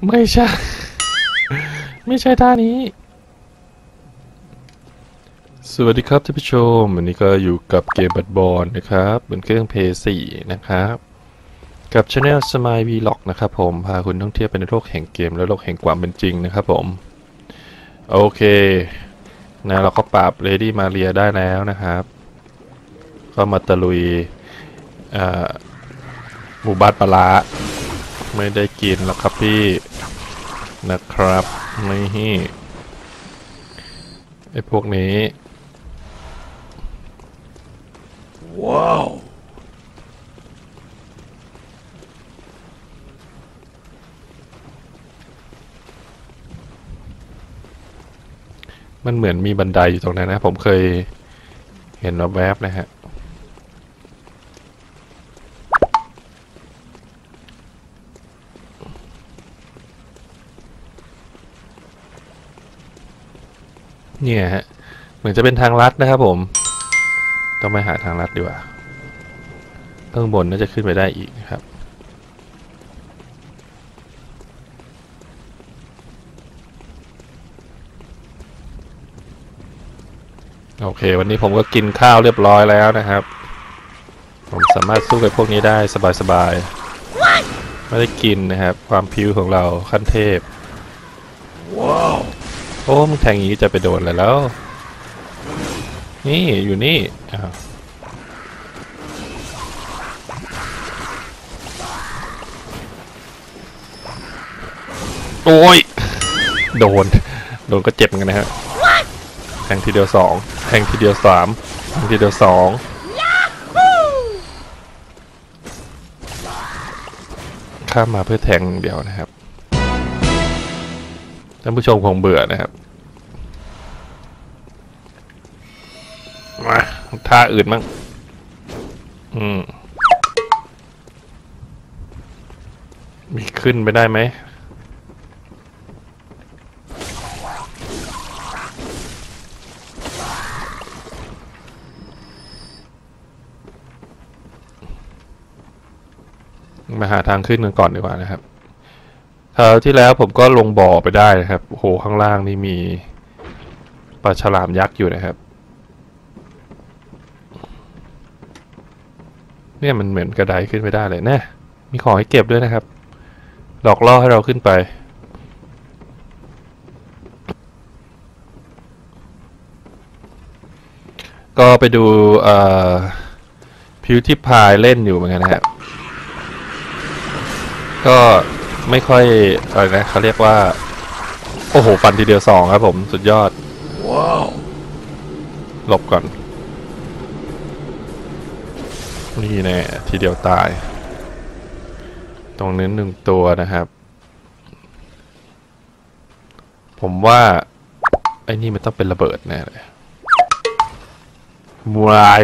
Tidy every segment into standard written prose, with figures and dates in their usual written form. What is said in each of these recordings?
ไม่ใช่ ไม่ใช่ท่านี้สวัสดีครับท่านผู้ชมวันนี้ก็อยู่กับเกมบัดบอลนะครับบนเครื่อง PS4 นะครับกับ Channel Smile Vlog นะครับผมพาคุณท่องเที่ยวไปในโลกแห่งเกมและโลกแห่งความเป็นจริงนะครับผมโอเคนะเราก็ปราบ Lady Maria ได้แล้วนะครับก็มาตะลุยหมู่บ้านปลาไม่ได้กินแล้วครับพี่นะครับไม่ไอ้พวกนี้ว้าวมันเหมือนมีบันไดอยู่ตรงนั้นนะผมเคยเห็นแวบๆนะฮะเนี่ยฮะเหมือนจะเป็นทางลัดนะครับผมต้องไปหาทางลัดดีกว่าข้างบนน่าจะขึ้นไปได้อีกนะครับโอเควันนี้ผมก็กินข้าวเรียบร้อยแล้วนะครับผมสามารถสู้กับพวกนี้ได้สบายๆไม่ได้กินนะครับความพิ้วของเราขั้นเทพว้าวโอ้มึงแทงอย่างนี้จะไปโดนอะไรแล้วนี่อยู่นี่โอ้ยโดนก็เจ็บเหมือนกันนะฮะแทงทีเดียวสองแทงทีเดียวสามแทงทีเดียวสองข้ามมาเพื่อแทงเดียวนะครับท่านผู้ชมคงเบื่อนะครับมาท่าอื่นมั่งมีขึ้นไปได้ไหมมาหาทางขึ้นกันก่อนดีกว่านะครับคราวที่แล้วผมก็ลงบ่อไปได้นะครับโอ้โหข้างล่างนี่มีปลาฉลามยักษ์อยู่นะครับเนี่ยมันเหมือนกระไดขึ้นไปได้เลยนะมีของให้เก็บด้วยนะครับหลอกล่อให้เราขึ้นไปก็ไปดูพิวที่พายเล่นอยู่เหมือนกันนะครับก็ไม่ค่อยอะไรนะเขาเรียกว่าโอ้โหฟันทีเดียวสองครับผมสุดยอดว้าวหลบก่อนนี่แน่ทีเดียวตายตรงนี้หนึ่งตัวนะครับผมว่าไอ้นี่มันต้องเป็นระเบิดแน่เลยมวย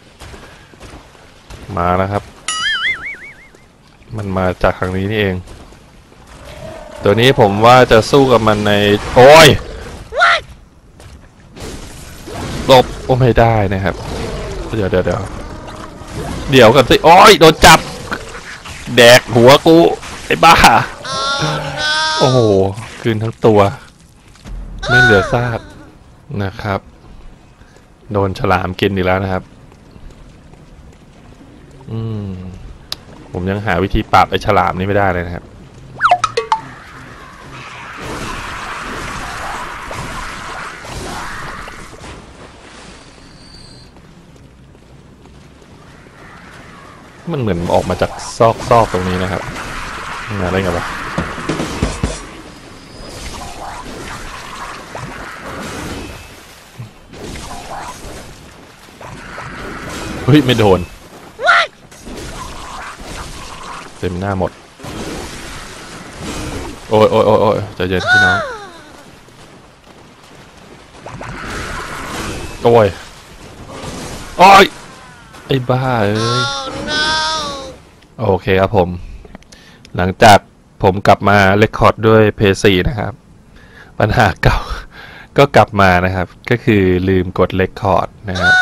มาแล้วครับมันมาจากทางนี้นี่เองตัวนี้ผมว่าจะสู้กับมันในโอ้ยหลบโอ้ไม่ได้นะครับเดี๋ยวกันสิโอ้ยโดนจับแดกหัวกูไอ้บ้าโอ้โหคืนทั้งตัวไม่เหลือซากนะครับโดนฉลามกินอีกแล้วนะครับผมยังหาวิธีปราบไอ้ฉลามนี้ไม่ได้เลยนะครับมันเหมือนออกมาจากซอกตรงนี้นะครับอะไรกันวะเฮ้ยไม่โดนเต็มหน้าหมดโอ้ยใจเย็นพี่น้องโอ้ยไอ้บ้าเอ้ยโอเคครับผมหลังจากผมกลับมาเรคคอร์ดด้วย PS4 นะครับปัญหาเก่าก็กลับมานะครับก็คือลืมกดเรคคอร์ดนะครับ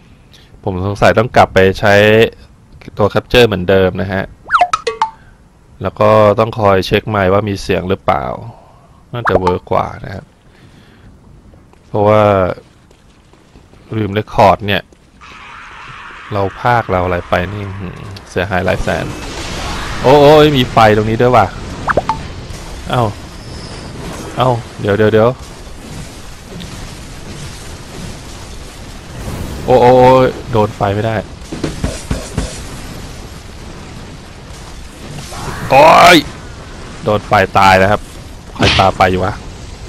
ผมสงสัยต้องกลับไปใช้ตัวแคปเจอร์เหมือนเดิมนะฮะแล้วก็ต้องคอยเช็คไมค์ว่ามีเสียงหรือเปล่าน่าจะเวิร์กกว่านะครับเพราะว่าลืมเรคคอร์ดเนี่ยเราพากเราอะไรไปนี่เสียหายหลายแสนโอ้ยมีไฟตรงนี้ด้วยว่ะเอ้าเดี๋ยวโอ้โดนไฟไม่ได้โอ้ยโดนไฟตายนะครับใครตาไปอยู่วะ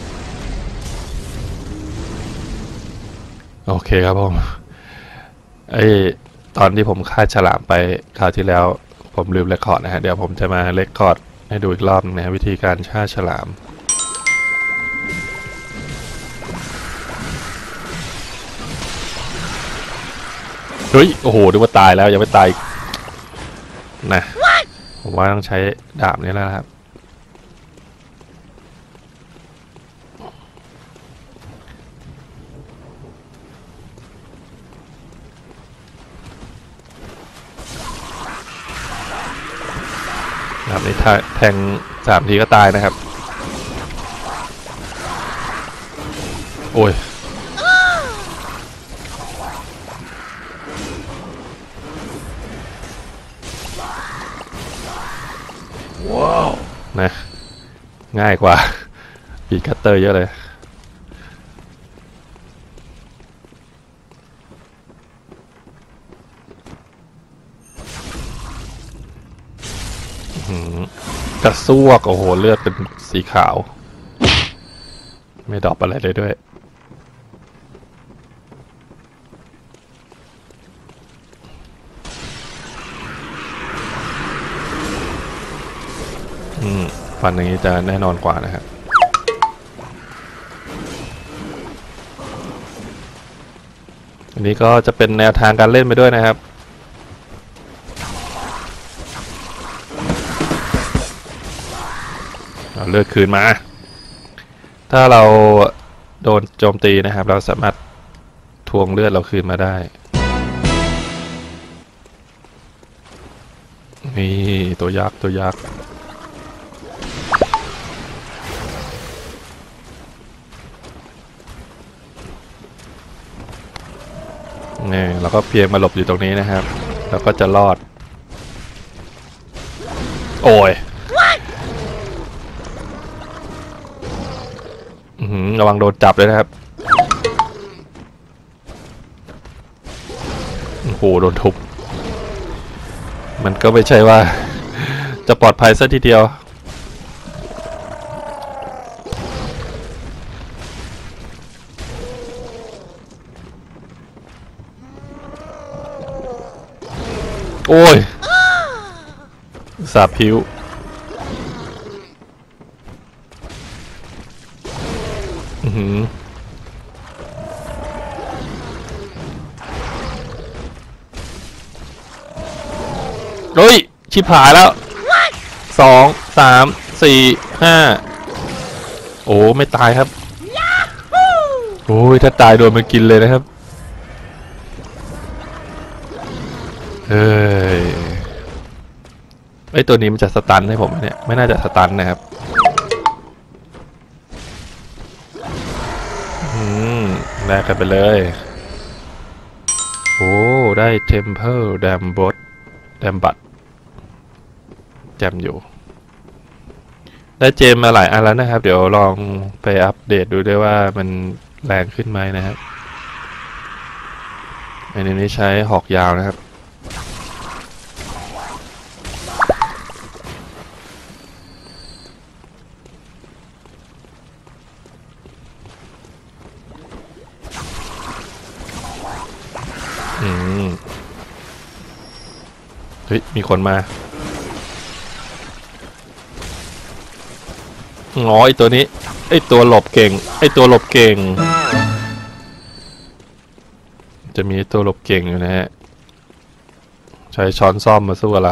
โอเคครับผมตอนที่ผมฆ่าฉลามไปคราวที่แล้วผมลืมเรคคอร์ดนะฮะเดี๋ยวผมจะมาเรคคอร์ดให้ดูอีกรอบนึงนะวิธีการฆ่าฉลามเฮ้ยโอ้โหดูว่าตายแล้วยังไม่ตายนะผมว่าต้องใช้ดาบนี้แล้วครับดาบนี้แทง3 ทีก็ตายนะครับโอ้ยว้าวนะง่ายกว่าปีคัตเตอร์เยอะเลยกระซวกโอ้โหเลือดเป็นสีขาวไม่ดรอปอะไรเลยด้วยฟันอย่างนี้จะแน่นอนกว่านะครับอันนี้ก็จะเป็นแนวทางการเล่นไปด้วยนะครับเอาเลือดคืนมาถ้าเราโดนโจมตีนะครับเราสามารถทวงเลือดเราคืนมาได้นี่ตัวยักษ์นี่เราก็เพียงมาหลบอยู่ตรงนี้นะครับแล้วก็จะรอดโอ้ยระวังโดนจับเลยนะครับโอ้โหโดนทุบมันก็ไม่ใช่ว่าจะปลอดภัยซะทีเดียวโอ้ยสาบผิวเฮ้ยชิบหายแล้ว2 3 4 5โอ้ไม่ตายครับโอ้ยถ้าตายโดนมันกินเลยนะครับไอตัวนี้มันจะสตันให้ผมเนี่ยไม่น่าจะสตันนะครับแลกกันไปเลยโอ้ได้ Temple Dambot แจมบัตแจมอยู่ได้เจมมาหลายอันแล้วนะครับเดี๋ยวลองไปอัปเดตดูด้วยว่ามันแรงขึ้นไหมนะครับอันนี้ใช้หอกยาวนะครับเฮ้ยมีคนมาอ๋อไอตัวนี้ไอตัวหลบเก่งจะมีตัวหลบเก่งอยู่นะฮะใช้ช้อนซ่อมมาสู้กับเรา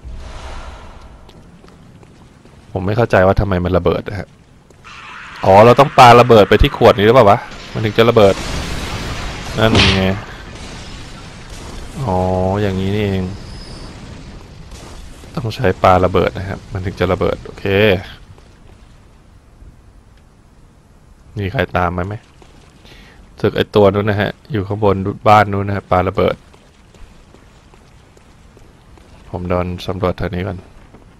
ผมไม่เข้าใจว่าทำไมมันระเบิดนะฮะอ๋อเราต้องปาระเบิดไปที่ขวดนี้หรือเปล่าวะมันถึงจะระเบิดนั่นไงอ๋ออย่างนี้นี่เองต้องใช้ปลาระเบิดนะครับมันถึงจะระเบิดโอเคมีใครตามไหมสึกไอตัวนู้นนะฮะอยู่ข้างบนบ้านนู้นนะฮะปลาระเบิดผมเดินสำรวจทางนี้ก่อน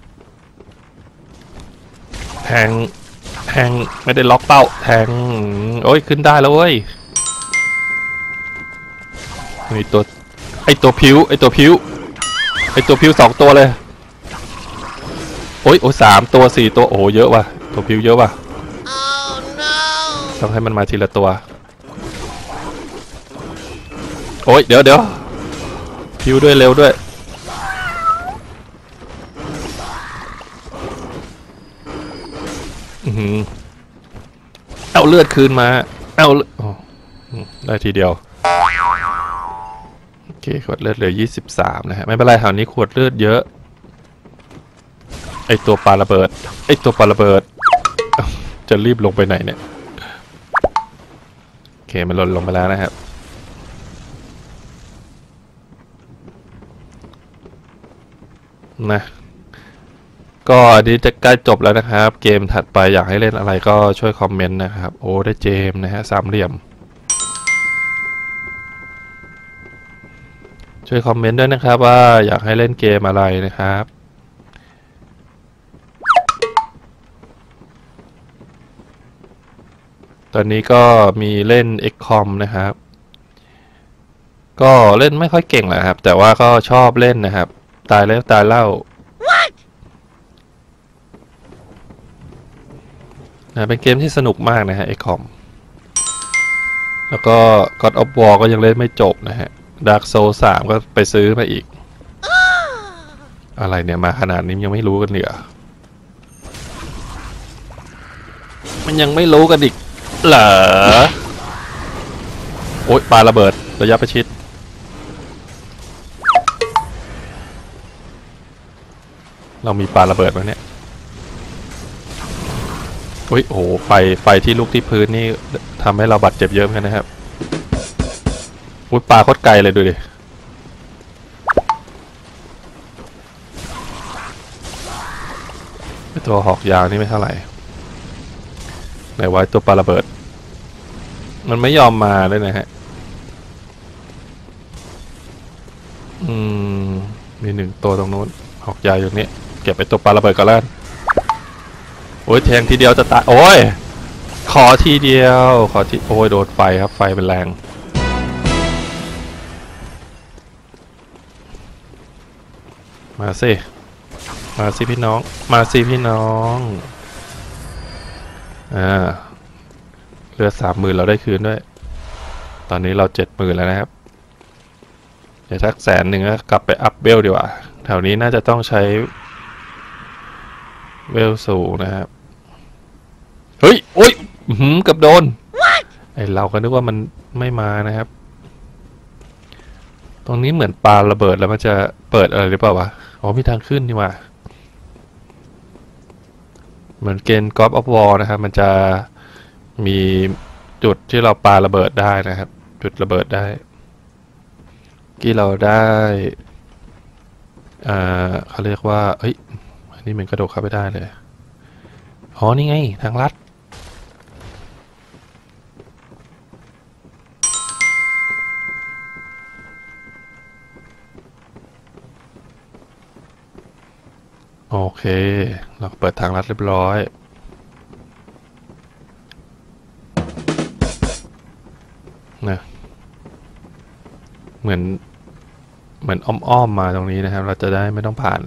แทงไม่ได้ล็อกเป้าแทงโอ้ยขึ้นได้แล้วเว้ยมีตัวไอตัวผิว2ตัวเลยโอ้ย3 ตัว 4 ตัวโอ้เยอะว่ะตัวผิวเยอะว่ะ oh, no. ต้องให้มันมาทีละตัวโอ้ยเดี๋ยวผิวด้วยเร็วด้วยเอาเลือดคืนมาเอาได้ทีเดียวโอเคขวดเลือดเหลือ23นะฮะไม่เป็นไรแถวนี้ขวดเลือดเยอะไอตัวปลาระเบิดจะรีบลงไปไหนเนี่ยโอเคมันหล่นลงไปแล้วนะครับนะก็อันนี้จะใกล้จบแล้วนะครับเกมถัดไปอยากให้เล่นอะไรก็ช่วยคอมเมนต์นะครับโอ้ได้เจมนะฮะ3 เหลี่ยมช่วยคอมเมนต์ด้วยนะครับว่าอยากให้เล่นเกมอะไรนะครับตอนนี้ก็มีเล่น XCOM นะครับก็เล่นไม่ค่อยเก่งแหละครับแต่ว่าก็ชอบเล่นนะครับตายแล้วตายเล่าเป็นเกมที่สนุกมากนะฮะ XCOM แล้วก็ God of War ก็ยังเล่นไม่จบนะฮะ Dark Souls 3ก็ไปซื้อมาอีกอะไรเนี่ยมาขนาดนี้ยังไม่รู้กันเหรอมันยังไม่รู้กันอีกเหรอโอ๊ยปาระเบิดระยะประชิดเรามีปาระเบิดมั้ยเนี่ยโอ้โหไฟที่ลุกที่พื้นนี่ทำให้เราบาดเจ็บเยอะเหมือนกันนะครับอุ้ยปลาโคตรไกลเลยดูดิตัวหอกยาวนี่ไม่เท่าไหร่ไหนไว้ตัวปลาระเบิดมันไม่ยอมมาเลยนะฮะมี1 ตัวตรงนู้นหอกยาวอยู่นี้เก็บไปตัวปลาระเบิดก่อนแล้วโอ้ยแทงทีเดียวจะตายโอ้ยขอทีเดียวโอ้ยโดนไฟครับไฟเป็นแรงมาสิพี่น้องเลือด30,000เราได้คืนด้วยตอนนี้เรา70,000แล้วนะครับเดี๋ยวสัก100,000ก็กลับไปอัพเวลดีกว่าแถวนี้น่าจะต้องใช้เวลสูงนะครับเฮ้ยโอ้ยกับโดนไอเราก็นึกว่ามันไม่มานะครับตรงนี้เหมือนปาระเบิดแล้วมันจะเปิดอะไรหรือเปล่าวะอ๋อมีทางขึ้นนี่ว่าเหมือนเกม God of War นะครับมันจะมีจุดที่เราปาระเบิดได้นะครับจุดระเบิดได้ที่เราได้เขาเรียกว่าเฮ้ยอันนี้มันกระโดดเข้าไปได้เลยอ๋อนี่ไงทางลัดโอเคเราเปิดทางลัดเรียบร้อยนะเหมือนอ้อมมาตรงนี้นะครับเราจะได้ไม่ต้องผ่าน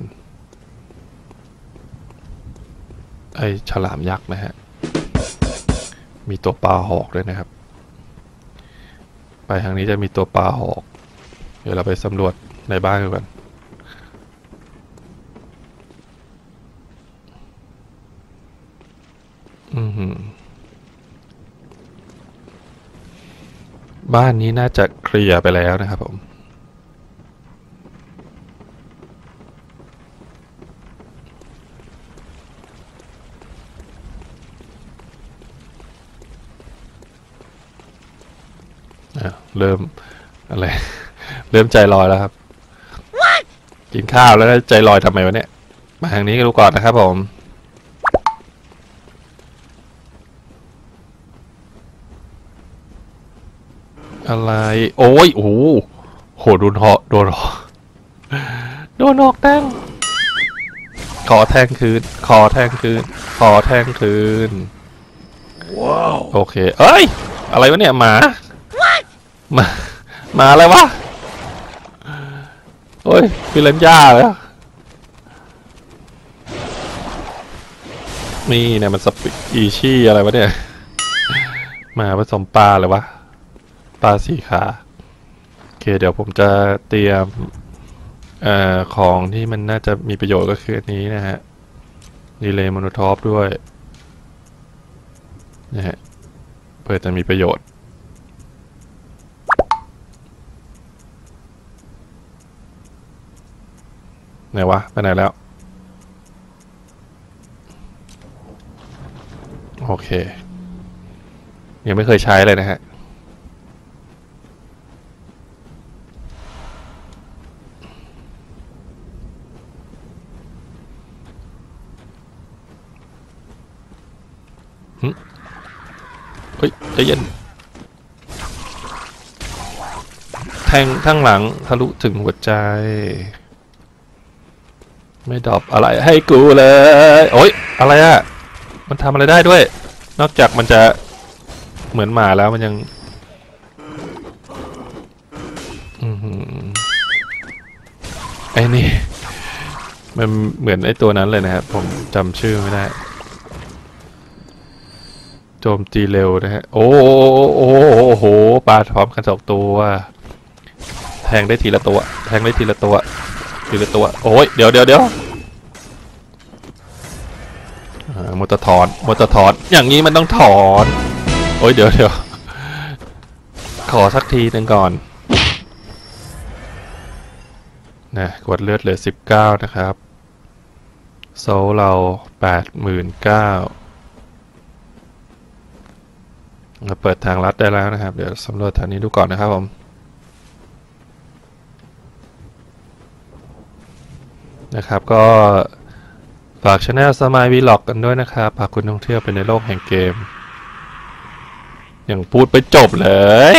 ไอ้ฉลามยักษ์นะฮะมีตัวปลาหอกด้วยนะครับไปทางนี้จะมีตัวปลาหอกเดี๋ยวเราไปสำรวจในบ้านกันบ้านนี้น่าจะเคลียร์ไปแล้วนะครับผมเริ่มอะไร เริ่มใจลอยแล้วครับกินข้าวแล้วใจลอยทำไมวะเนี่ยมาทางนี้กันดูก่อนนะครับผมอะไรโอ้ยโอ้โหโดนหอกโดนหอกแทงขอแทงคืนขอแทงคืนขอแทงคืนว้าวโอเคเอ้ยอะไรวะเนี่ยหมาอะไรวะโอ้ยพิเรนญ่าเลยนี่เนี่ยมันสปีชีอะไรวะเนี่ยหมาผสมปลาเลยวะปลาสี่ขาโอเคเดี๋ยวผมจะเตรียมของที่มันน่าจะมีประโยชน์ก็คืออันนี้นะฮะดีเลย์โมโนทอปด้วยนะฮะเพื่อจะมีประโยชน์ไหนวะไปไหนแล้วโอเคยังไม่เคยใช้เลยนะฮะเฮ้ยใจเย็นแทงข้างหลังทะลุถึงหัวใจไม่ดรอปอะไรให้กูเลยโอ๊ยอะไรอะมันทำอะไรได้ด้วยนอกจากมันจะเหมือนหมาแล้วมันยังไอ้นี่มันเหมือนไอ้ตัวนั้นเลยนะครับผมจำชื่อไม่ได้โจมตีเร็วนะฮะโอ้โหปลาพร้อมกัน2 ตัวแทงได้ทีละตัวแทงได้ทีละตัวโอ้ยเดี๋ยวมอเตอร์ถอนอย่างนี้มันต้องถอนโอ้ยเดี๋ยวขอสักทีหนึ่งก่อนนะกดเลือดเหลือ19นะครับโซลเรา89,000เราเปิดทางลัดได้แล้วนะครับเดี๋ยวสำรวจทางนี้ดูก่อนนะครับผมนะครับก็ฝาก Channel Smile Vlog กันด้วยนะครับพาคุณท่องเที่ยวไปในโลกแห่งเกมอย่างพูดไปจบเลย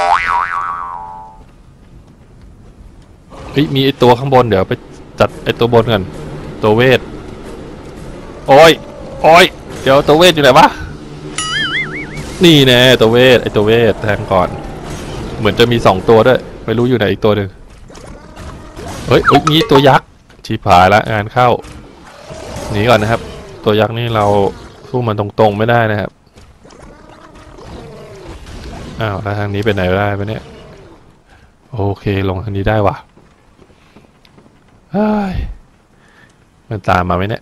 มีไอตัวข้างบนเดี๋ยวไปจัดไอตัวบนกันตัวเวทโอ้ยเดี๋ยวตัวเวทอยู่ไหนวะนี่แน่ตัวเวทไอตัวเวทแทงก่อนเหมือนจะมี2 ตัวด้วยไม่รู้อยู่ไหนอีกตัวหนึ่งเฮ้ยมีตัวยักษ์ชีพายละงานเข้าหนีก่อนนะครับตัวยักษ์นี่เราสู้มันตรงๆไม่ได้นะครับอ้าวแล้วทางนี้ไปไหนได้ปะเนี่ยโอเคลงทางนี้ได้ว่ะมันตามมาไหมเนี่ย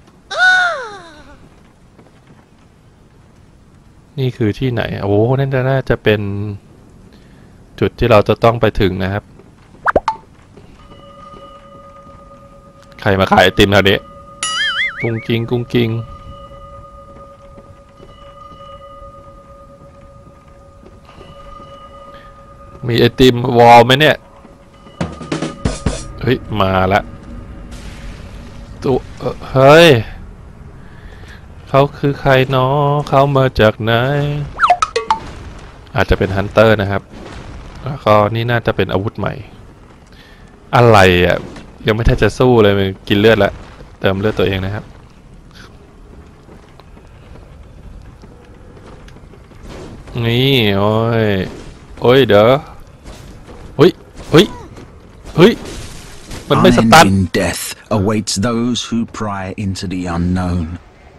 นี่คือที่ไหนโอ้นั่นน่าจะเป็นจุดที่เราจะต้องไปถึงนะครับใครมาขายไอติมแถวนี้กุ้งกิ้งมีไอติมวอลไหมเนี่ยเฮ้ยมาละตัวเฮ้ยเขาคือใครเนาะเขามาจากไหนอาจจะเป็นฮันเตอร์นะครับแล้วก็นี่น่าจะเป็นอาวุธใหม่อะไรอ่ะยังไม่ทันจะสู้เลยมันกินเลือดละเติมเลือดตัวเองนะครับนี่โอ้ยเดี๋ยวเฮ้ยมันไม่สตัน death awaits those who pry into the unknown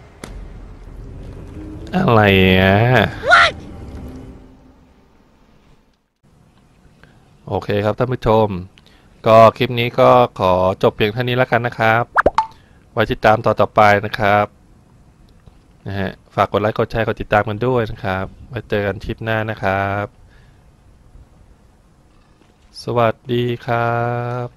อะไรอ่ะโอเคครับท่านผู้ชมก็คลิปนี้ก็ขอจบเพียงเท่านี้แล้วกันนะครับไว้ติดตามต่อไปนะครับนะฮะฝากกดไลค์กดแชร์กดติดตามกันด้วยนะครับไว้เจอกันคลิปหน้านะครับสวัสดีครับ